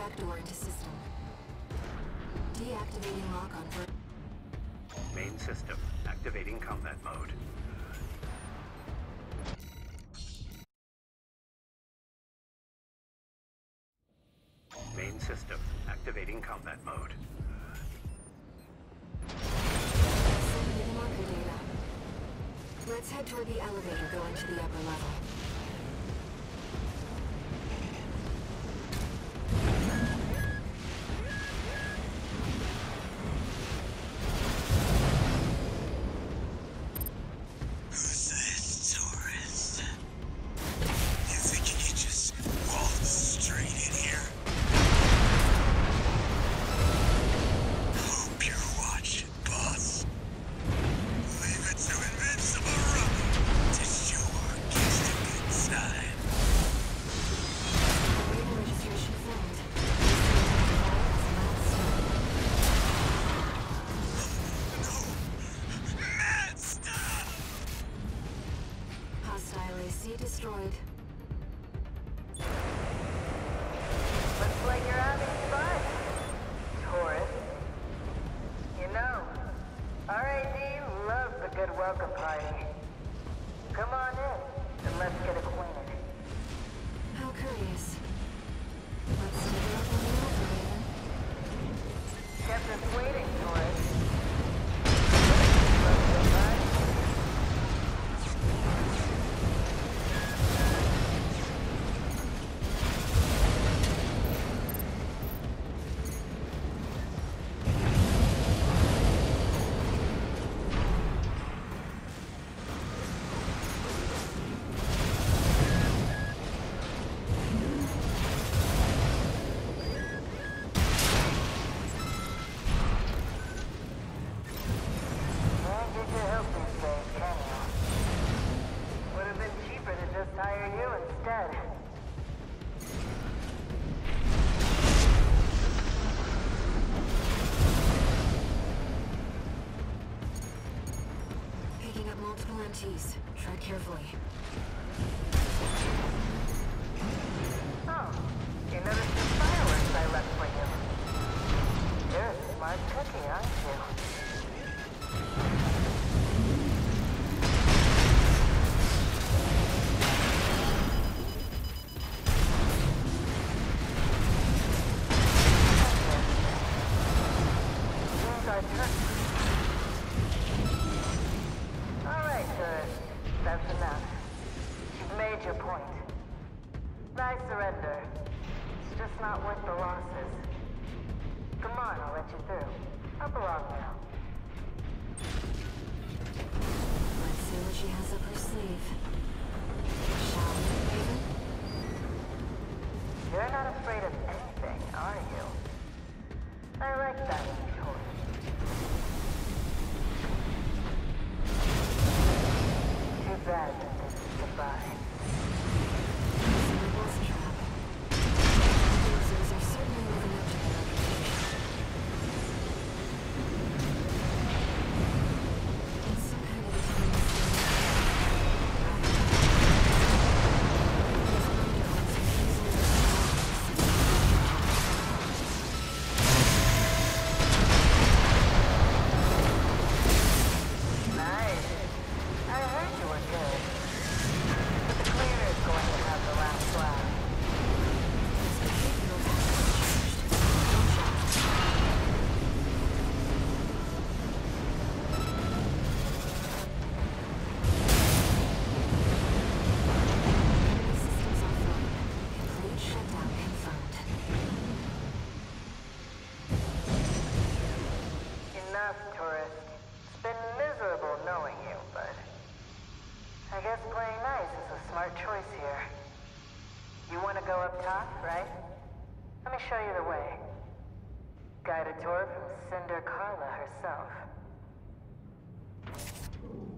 backdoor into system. Deactivating lock on for... Main system. Activating combat mode. Main system. Activating combat mode. Sending marker data. Let's head toward the elevator going to the upper level. Destroyed. Looks like you're having fun, Taurus. You know, RAD loves a good welcome party. Come on in, and let's get acquainted. How courteous. Let's take it up on the elevator. Kept us waiting, Taurus. Jeez, tread carefully. Oh, you noticed the fireworks I left for you. You're a smart cookie, aren't you? Seems our turn. That's enough. You've made your point. I surrender. It's just not worth the losses. Come on, I'll let you through. I belong now. Let's see what she has up her sleeve. Shall we, Raven? You're not afraid of anything, are you? I like that in you, Taurus. Too bad that this is goodbye. Snowball's trap. Losers are certainly living up to their reputation. It's some kind of a time Tourist. It's been miserable knowing you, but I guess playing nice is a smart choice here. You want to go up top, right? Let me show you the way. Guided tour from Cinder Carla herself.